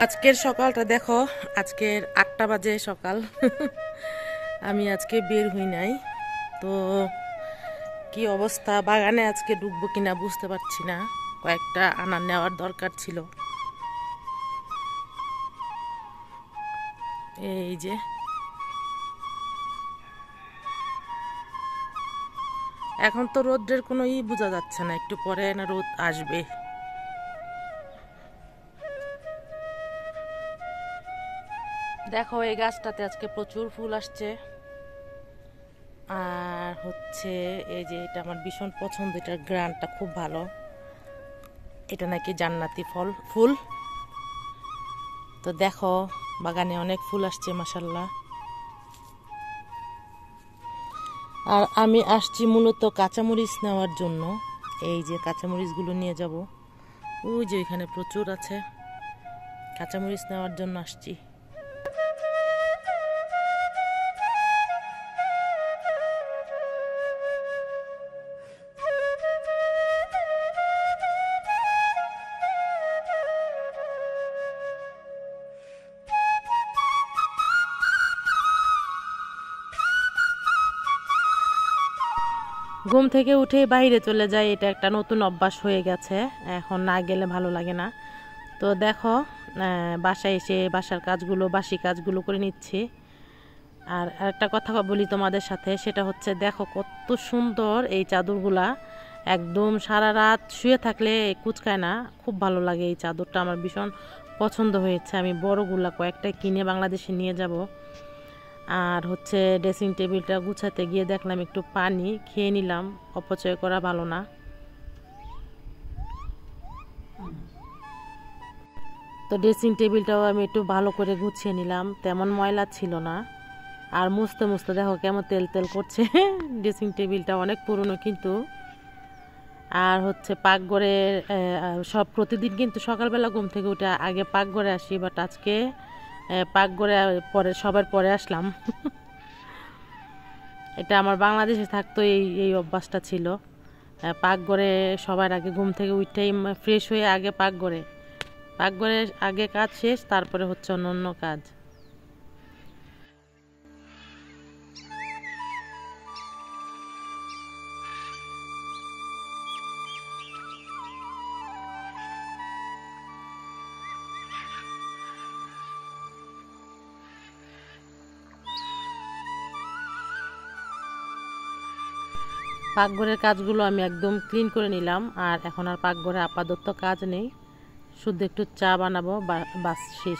আজকের সকালটা দেখো, আজকের 8টা বাজে সকাল। আমি আজকে বের হই নাই, তো কি অবস্থা বাগানে আজকে ঢুকবো কিনা বুঝতে পারছি না। কয়েকটা আনার নেওয়ার দরকার ছিল। এই যে এখন তো রোদ্রের কোনো বোঝা যাচ্ছে না, একটু পরে না রোদ আসবে। দেখো এই গাছটাতে আজকে প্রচুর ফুল আসছে। আর হচ্ছে এই যে এটা আমার ভীষণ পছন্দ, এটার গ্রানটা খুব ভালো। এটা নাকি জান্নাতি ফুল। তো দেখো বাগানে অনেক ফুল আসছে মাশাল্লাহ। আর আমি আসছি মূলত কাঁচামরিচ নেওয়ার জন্য। এই যে কাঁচামরিচগুলো নিয়ে যাব, ওই যে এখানে প্রচুর আছে। কাঁচামরিচ নেওয়ার জন্য আসছি। ঘুম থেকে উঠে বাইরে চলে যায়, এটা একটা নতুন অভ্যাস হয়ে গেছে, এখন না গেলে ভালো লাগে না। তো দেখো বাসায় এসে বাসার কাজগুলো, বাসি কাজগুলো করে নিচ্ছি। আর একটা কথা বলি তোমাদের সাথে, সেটা হচ্ছে দেখো কত সুন্দর এই চাদরগুলা। একদম সারা রাত শুয়ে থাকলে কুচকায় না, খুব ভালো লাগে। এই চাদরটা আমার ভীষণ পছন্দ হয়েছে। আমি বড়গুলা কয়েকটা কিনে বাংলাদেশে নিয়ে যাব। আর হচ্ছে ড্রেসিং টেবিলটা গুছাতে গিয়ে দেখলাম একটু পানি খেয়ে নিলাম, অপচয় করা ভালো না। তো ড্রেসিং টেবিলটাও আমি একটু ভালো করে গুছিয়ে নিলাম, তেমন ময়লা ছিল না। আর মুছতে মুছতে দেখো কেমন তেল তেল করছে। ড্রেসিং টেবিলটা অনেক পুরনো কিন্তু। আর হচ্ছে পাকঘরে সব প্রতিদিন কিন্তু সকালবেলা ঘুম থেকে উঠে আগে পাকঘরে আসি, বাট আজকে পাকঘরে পরে সবার পরে আসলাম। এটা আমার বাংলাদেশে থাকতো এই এই অভ্যাসটা ছিল। পাকঘরে সবার আগে ঘুম থেকে উঠেই ফ্রেশ হয়ে আগে পাকঘরে আগে কাজ শেষ, তারপরে হচ্ছে অন্য কাজ। পাকঘরের কাজগুলো আমি একদম ক্লিন করে নিলাম। আর এখন আর পাকঘরে আপাতত কাজ নেই, শুধু একটু চা বানাবো, বাস শেষ।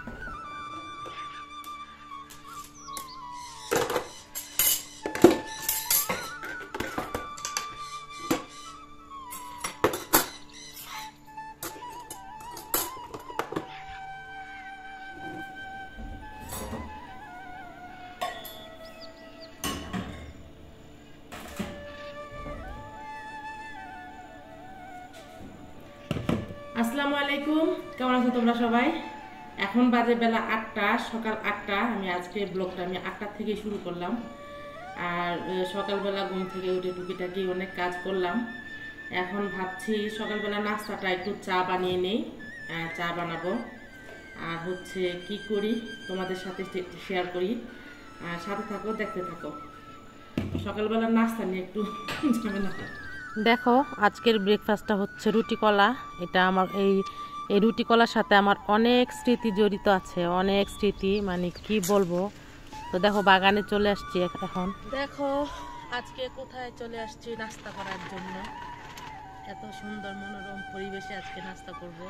আসসালামু আলাইকুম, কেমন আছো তোমরা সবাই? এখন বাজে বেলা 8টা, সকাল 8টা। আমি আজকে ব্লগটা আমি 8টা থেকে শুরু করলাম। আর সকালবেলা ঘুম থেকে উঠে টুকিটাকি অনেক কাজ করলাম। এখন ভাবছি সকালবেলা নাস্তাটা একটু চা বানিয়ে নেই, চা বানাবো। আর হচ্ছে কি করি তোমাদের সাথে শেয়ার করি, সাথে থাকো, দেখতে থাকো। সকালবেলা নাস্তা নিয়ে একটু ঝামেলা। দেখো আজকের ব্রেকফাস্টটা হচ্ছে রুটি কলা। এটা আমার এই রুটি কলার সাথে আমার অনেক স্মৃতি জড়িত আছে, অনেক স্মৃতি, মানে কি বলবো। তো দেখো বাগানে চলে আসছি এখন। দেখো আজকে কোথায় চলে আসছি নাস্তা করার জন্য। এত সুন্দর মনোরম পরিবেশে আজকে নাস্তা করব।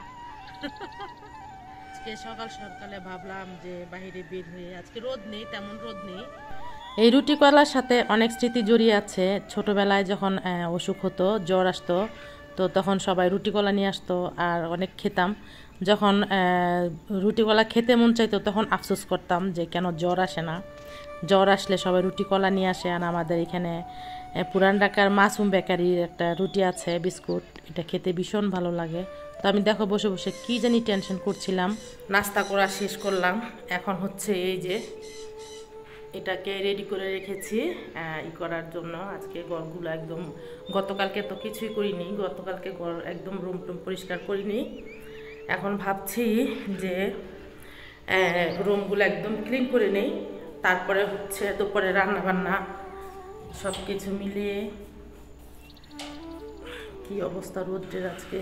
আজকে সকাল সকালে ভাবলাম যে বাইরে বের হয়ে, আজকে রোদ নেই, তেমন রোদ নেই। এই রুটি কলার সাথে অনেক স্মৃতি জড়িয়ে আছে। ছোটবেলায় যখন অসুখ হতো, জ্বর আসতো, তো তখন সবাই রুটি কলা নিয়ে আসতো আর অনেক খেতাম। যখন রুটি কলা খেতে মন চাইতো তখন আফসোস করতাম যে কেন জ্বর আসে না। জ্বর আসলে সবাই রুটি কলা নিয়ে আসে। আর আমাদের এখানে পুরান ঢাকার মাসুম বেকারির একটা রুটি আছে, বিস্কুট, এটা খেতে ভীষণ ভালো লাগে। তো আমি দেখো বসে বসে কি জানি টেনশন করছিলাম। নাস্তা করা শেষ করলাম, এখন হচ্ছে এই যে এটাকে রেডি করে রেখেছি করার জন্য। আজকে ঘরগুলো একদম, গতকালকে তো কিছুই করিনি, গতকালকে ঘর একদম রুম টুম পরিষ্কার করিনি। এখন ভাবছি যে রুমগুলো একদম ক্লিন করে নেই, তারপরে হচ্ছে দুপুরে রান্না বান্না সব কিছু মিলিয়ে। কি অবস্থা রোদ্রের আজকে।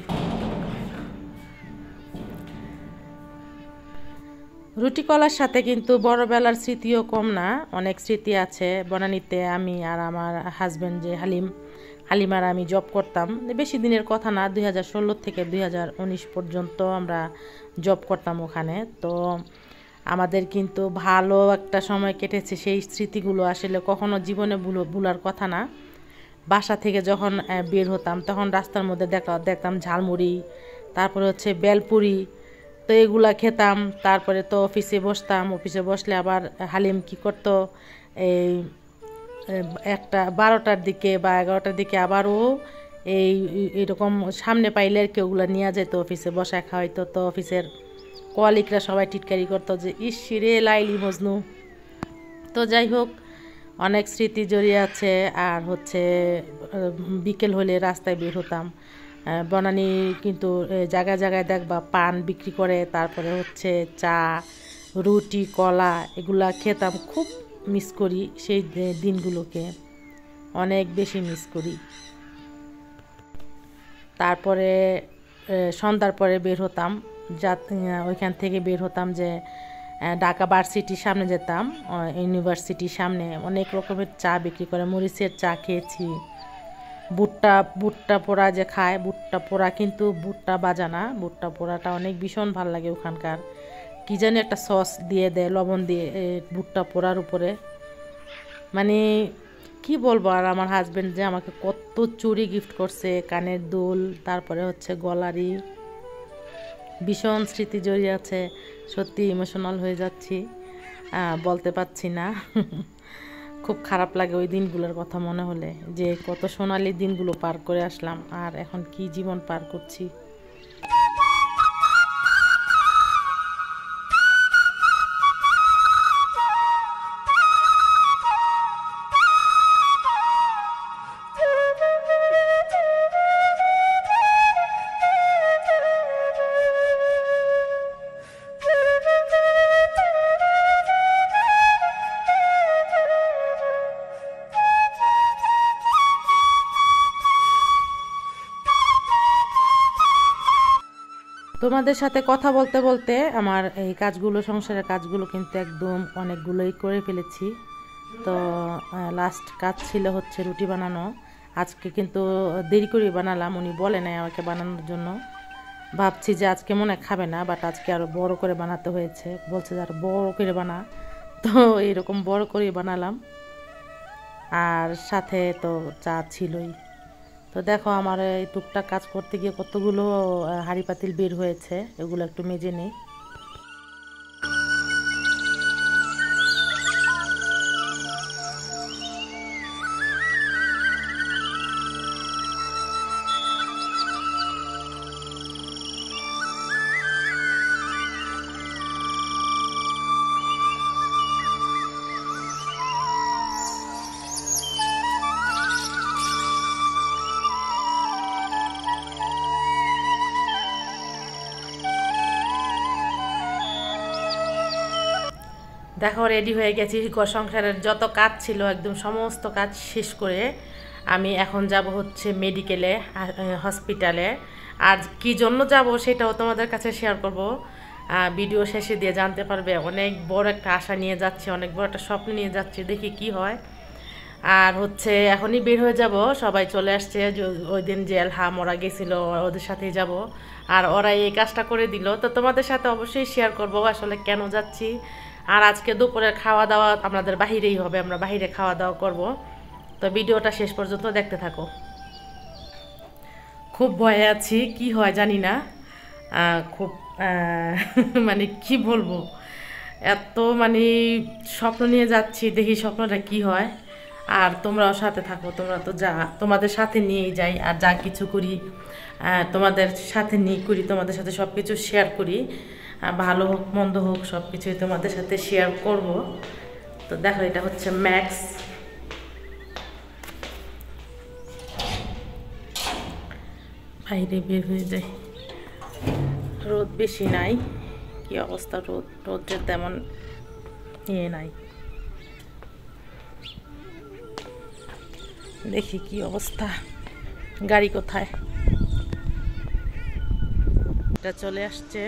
রুটি কলার সাথে কিন্তু বড়বেলার স্মৃতিও কম না, অনেক স্মৃতি আছে। বনানীতে আমি আর আমার হাজব্যান্ড যে হালিম আর আমি জব করতাম, বেশি দিনের কথা না, 2016 থেকে 2019 পর্যন্ত আমরা জব করতাম ওখানে। তো আমাদের কিন্তু ভালো একটা সময় কেটেছে, সেই স্মৃতিগুলো আসলে কখনো জীবনে ভুলার কথা না। বাসা থেকে যখন বের হতাম তখন রাস্তার মধ্যে দেখতাম ঝালমুড়ি, তারপরে হচ্ছে বেলপুরি, তো এগুলা খেতাম। তারপরে তো অফিসে বসতাম, অফিসে বসলে আবার হালিম কি করতো, এই একটা 12টার দিকে বা 11টার দিকে আবারও এরকম সামনে পাইলে আর কি ওগুলো নিয়ে যেত অফিসে, বসায় খাওয়াইতো। তো অফিসের কলিগরা সবাই টিটকারি করতো যে ইস রে লাইলি মজনু। তো যাই হোক, অনেক স্মৃতি জড়িয়ে আছে। আর হচ্ছে বিকেল হলে রাস্তায় বের হতাম, বনানী কিন্তু জায়গায় জায়গায় দেখবা পান বিক্রি করে, তারপরে হচ্ছে চা, রুটি, কলা এগুলা খেতাম। খুব মিস করি সেই দিনগুলোকে, অনেক বেশি মিস করি। তারপরে সন্ধ্যার পরে বের হতাম, ওইখান থেকে বের হতাম যে ঢাকা ভার্সিটির সামনে যেতাম, ইউনিভার্সিটির সামনে অনেক রকমের চা বিক্রি করে, মরিচের চা খেয়েছি। ভুট্টা পোড়া যে খায়, ভুট্টা পোড়া কিন্তু ভুট্টা বাজা না, ভুট্টা পোড়াটা অনেক ভীষণ ভালো লাগে ওখানকার। কি জানি একটা সস দিয়ে দেয়, লবণ দিয়ে ভুট্টা পোড়ার উপরে, মানে কি বলবো। আর আমার হাজব্যান্ড যে আমাকে কত চুড়ি গিফট করছে, কানের দুল, তারপরে হচ্ছে গলারি, ভীষণ স্মৃতি জড়িয়ে আছে। সত্যি ইমোশনাল হয়ে যাচ্ছি, বলতে পারছি না। খুব খারাপ লাগে ওই দিনগুলোর কথা মনে হলে, যে কত সোনালি দিনগুলো পার করে আসলাম আর এখন কি জীবন পার করছি। তোমাদের সাথে কথা বলতে বলতে আমার এই কাজগুলো, সংসারের কাজগুলো কিন্তু একদম অনেকগুলোই করে ফেলেছি। তো লাস্ট কাজ ছিল হচ্ছে রুটি বানানো। আজকে কিন্তু দেরি করে বানালাম, উনি বলে নাই আমাকে বানানোর জন্য। ভাবছি যে আজকে মনে খাবে না, বাট আজকে আরও বড় করে বানাতে হয়েছে, বলছে যে আরও বড় করে বানা। তো এরকম বড় করে বানালাম, আর সাথে তো চা ছিলই। তো দেখো আমার এই টুকটাক কাজ করতে গিয়ে কতগুলো হাঁড়ি পাতিল বের হয়েছে, এগুলো একটু মেজে নিই। দেখো রেডি হয়ে গেছি, ঘর সংসারের যত কাজ ছিল একদম সমস্ত কাজ শেষ করে আমি এখন যাব হচ্ছে মেডিকেলে, হসপিটালে। আর কি জন্য যাব সেটাও তোমাদের কাছে শেয়ার করব, ভিডিও শেষে দিয়ে জানতে পারবে। অনেক বড় একটা আশা নিয়ে যাচ্ছি, অনেক বড় একটা স্বপ্ন নিয়ে যাচ্ছি, দেখি কি হয়। আর হচ্ছে এখনই বের হয়ে যাব, সবাই চলে আসছে। ওই দিন যে এলহাম ওরা গেছিল, ওদের সাথেই যাব। আর ওরা এই কাজটা করে দিল, তো তোমাদের সাথে অবশ্যই শেয়ার করব আসলে কেন যাচ্ছি। আর আজকে দুপুরের খাওয়া দাওয়া আমাদের বাহিরেই হবে, আমরা বাহিরে খাওয়া দাওয়া করব। তো ভিডিওটা শেষ পর্যন্ত দেখতে থাকো। খুব ভয়ে আছি, কি হয় জানি না, খুব মানে কি বলবো, এত মানে স্বপ্ন নিয়ে যাচ্ছি, দেখি স্বপ্নটা কি হয়। আর তোমরাও সাথে থাকো, তোমরা তো তোমাদের সাথে নিয়েই যাই, আর যা কিছু করি তোমাদের সাথে নিয়ে করি, তোমাদের সাথে সব কিছু শেয়ার করি, ভালো হোক মন্দ হোক সব কিছুই তোমাদের সাথে শেয়ার করব। তো দেখো এটা হচ্ছে ম্যাক্স, বাইরে বের হয়ে যায়। রোদ বেশি নাই, কি অবস্থা, রোদের তেমন ইয়ে নাই। দেখি কি অবস্থা, গাড়ি কোথায়, এটা চলে আসছে।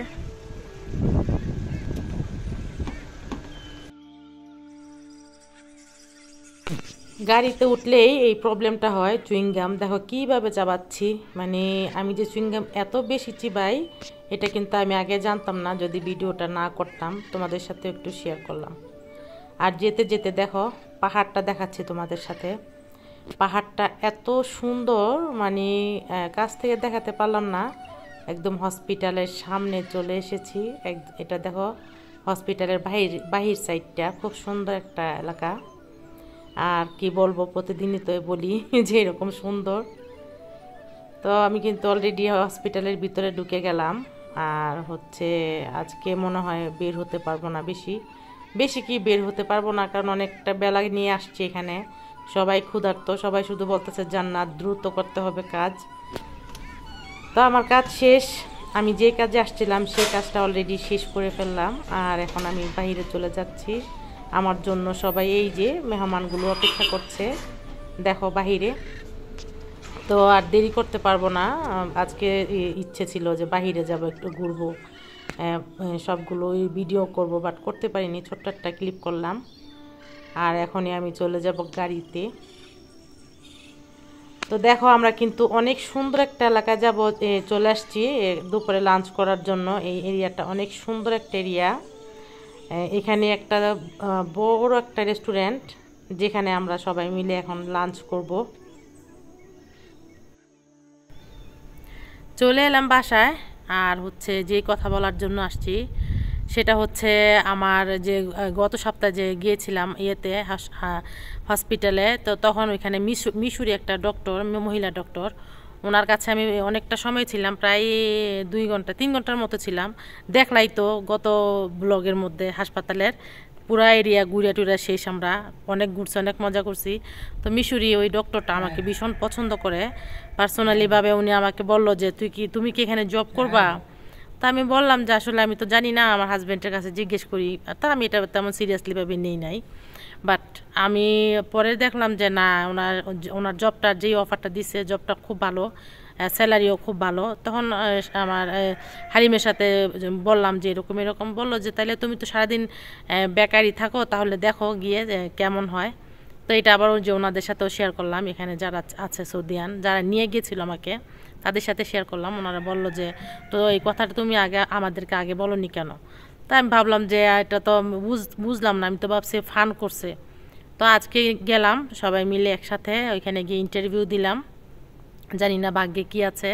গাড়িতে উঠলেই এই প্রবলেমটা হয়, চুইংগাম দেখো কীভাবে চাবাচ্ছি। মানে আমি যে চুইংগাম এত বেশি চিবাই এটা কিন্তু আমি আগে জানতাম না, যদি ভিডিওটা না করতাম তোমাদের সাথে একটু শেয়ার করলাম। আর যেতে যেতে দেখো পাহাড়টা দেখাচ্ছি তোমাদের সাথে। পাহাড়টা এত সুন্দর, মানে কাছ থেকে দেখাতে পারলাম না, একদম হসপিটালের সামনে চলে এসেছি। এটা দেখো হসপিটালের বাহির সাইডটা খুব সুন্দর একটা এলাকা। আর কি বলবো, প্রতিদিনই তো বলি যে এরকম সুন্দর। তো আমি কিন্তু অলরেডি হসপিটালের ভিতরে ঢুকে গেলাম। আর হচ্ছে আজকে মনে হয় বের হতে পারবো না, বেশি কি বের হতে পারবো না, কারণ অনেকটা বেলা নিয়ে আসছি এখানে। সবাই ক্ষুধার্ত, সবাই শুধু বলতেছে জান্নাত দ্রুত করতে হবে কাজ। তো আমার কাজ শেষ, আমি যে কাজে আসছিলাম সেই কাজটা অলরেডি শেষ করে ফেললাম। আর এখন আমি বাইরে চলে যাচ্ছি, আমার জন্য সবাই এই যে মেহমানগুলো অপেক্ষা করছে দেখো বাহিরে। তো আর দেরি করতে পারবো না, আজকে ইচ্ছে ছিল যে বাহিরে যাব, একটু ঘুরবো, সবগুলো ভিডিও করব, বাট করতে পারিনি, ছোট্ট একটা ক্লিপ করলাম। আর এখনই আমি চলে যাব গাড়িতে। তো দেখো আমরা কিন্তু অনেক সুন্দর একটা এলাকায় যাব, চলে আসছি দুপুরে লাঞ্চ করার জন্য। এই এরিয়াটা অনেক সুন্দর একটা এরিয়া। এখানে একটা বড় একটা রেস্টুরেন্ট, যেখানে আমরা সবাই মিলে এখন লাঞ্চ করব। চলে এলাম বাসায়। আর হচ্ছে যে কথা বলার জন্য আসছি সেটা হচ্ছে আমার যে গত সপ্তাহে যে গিয়েছিলাম ইয়েতে হসপিটালে, তো তখন ওইখানে মিশুরি একটা ডক্টর, মহিলা ডক্টর, ওনার কাছে আমি অনেকটা সময় ছিলাম, প্রায় 2 ঘন্টা 3 ঘন্টার মতো ছিলাম। দেখলাই তো গত ব্লগের মধ্যে হাসপাতালের পুরা এরিয়া ঘুরে টুরা শেষ, আমরা অনেক ঘুরছি, অনেক মজা করছি। তো মিশুরি ওই ডক্টরটা আমাকে ভীষণ পছন্দ করে পার্সোনালিভাবে। উনি আমাকে বললো যে তুমি কি এখানে জব করবা? তা আমি বললাম যে আসলে আমি তো জানি না, আমার হাজব্যান্ডের কাছে জিজ্ঞেস করি। তা আমি এটা তেমন সিরিয়াসলিভাবে নেই নাই। বাট আমি পরে দেখলাম যে না, ওনার জবটার যেই অফারটা দিছে, জবটা খুব ভালো, স্যালারিও খুব ভালো। তখন আমার হালিমের সাথে বললাম যে এরকম এরকম, বললো যে তাইলে তুমি তো সারাদিন বেকারি থাকো, তাহলে দেখো গিয়ে কেমন হয়। তো এটা আবার যে ওনাদের সাথেও শেয়ার করলাম, এখানে যারা আছে সৌদিয়ান, যারা নিয়ে গিয়েছিল আমাকে, তাদের সাথে শেয়ার করলাম। ওনারা বললো যে তো এই কথাটা তুমি আমাদেরকে আগে বলোনি কেন? তাই আমি ভাবলাম যে এটা তো বুঝলাম না, আমি তো ভাবছি ফান করছে। তো আজকে গেলাম সবাই মিলে একসাথে, ওইখানে গিয়ে ইন্টারভিউ দিলাম। জানি না ভাগ্যে কি আছে,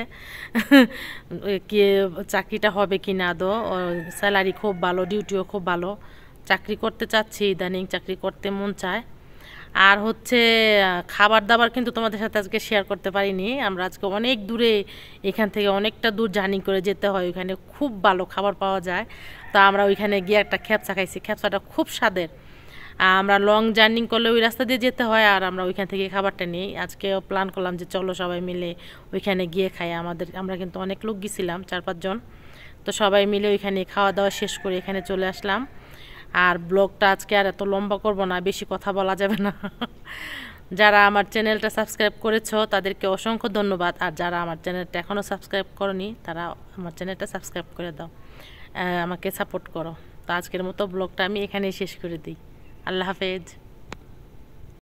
কি চাকরিটা হবে কি না। আদৌ স্যালারি খুব ভালো, ডিউটিও খুব ভালো, চাকরি করতে চাচ্ছি, ইদানিং চাকরি করতে মন চায়। আর হচ্ছে খাবার দাবার কিন্তু তোমাদের সাথে আজকে শেয়ার করতে পারিনি। আমরা আজকে অনেক দূরে, এখান থেকে অনেকটা দূর জার্নি করে যেতে হয়, ওইখানে খুব ভালো খাবার পাওয়া যায়। তো আমরা ওইখানে গিয়ে একটা খ্যাপসা খাইছি, খ্যাপসাটা খুব স্বাদের। আমরা লং জার্নি করলে ওই রাস্তা দিয়ে যেতে হয়, আর আমরা ওইখান থেকে খাবারটা নিই। আজকে প্ল্যান করলাম যে চলো সবাই মিলে ওইখানে গিয়ে খাই। আমরা কিন্তু অনেক লোক গেছিলাম, 4-5 জন। তো সবাই মিলে ওইখানে খাওয়া দাওয়া শেষ করে এখানে চলে আসলাম। আর ব্লগটা আজকে আর এত লম্বা করব না, বেশি কথা বলা যাবে না। যারা আমার চ্যানেলটা সাবস্ক্রাইব করেছো তাদেরকে অসংখ্য ধন্যবাদ, আর যারা আমার চ্যানেলটা এখনও সাবস্ক্রাইব করনি তারা আমার চ্যানেলটা সাবস্ক্রাইব করে দাও, আমাকে সাপোর্ট করো। তো আজকের মতো ব্লগটা আমি এখানেই শেষ করে দিই। আল্লাহ হাফেজ।